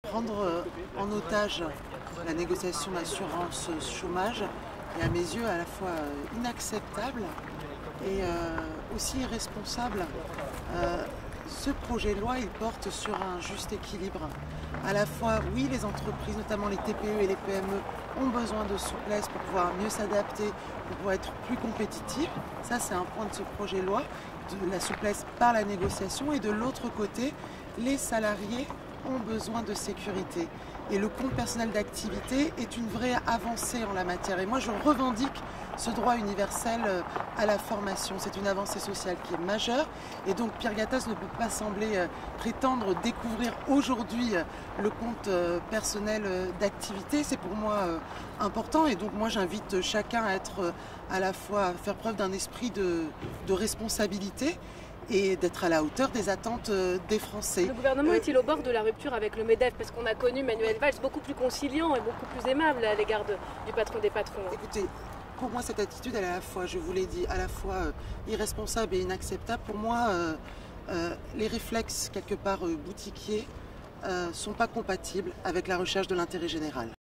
prendre en otage la négociation d'assurance chômage est à mes yeux à la fois inacceptable et aussi irresponsable. Ce projet de loi, il porte sur un juste équilibre. À la fois, oui, les entreprises, notamment les TPE et les PME, ont besoin de souplesse pour pouvoir mieux s'adapter, pour pouvoir être plus compétitifs. Ça, c'est un point de ce projet de loi, de la souplesse par la négociation. Et de l'autre côté, les salariés ont besoin de sécurité. Et le compte personnel d'activité est une vraie avancée en la matière. Et moi, je revendique ce droit universel à la formation. C'est une avancée sociale qui est majeure. Et donc, Pierre Gattaz ne peut pas sembler prétendre découvrir aujourd'hui le compte personnel d'activité. C'est pour moi important. Et donc, moi, j'invite chacun à être à la fois à faire preuve d'un esprit de responsabilité et d'être à la hauteur des attentes des Français. Le gouvernement est-il au bord de la rupture avec le MEDEF? Parce qu'on a connu Manuel Valls beaucoup plus conciliant et beaucoup plus aimable à l'égard du patron des patrons. Écoutez, pour moi cette attitude elle est à la fois, je vous l'ai dit, à la fois irresponsable et inacceptable. Pour moi, les réflexes quelque part boutiquiers sont pas compatibles avec la recherche de l'intérêt général.